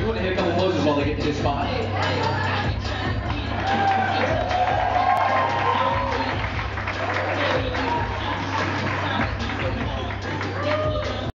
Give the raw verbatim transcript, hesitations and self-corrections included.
want to hit a couple poses while they get to this spot?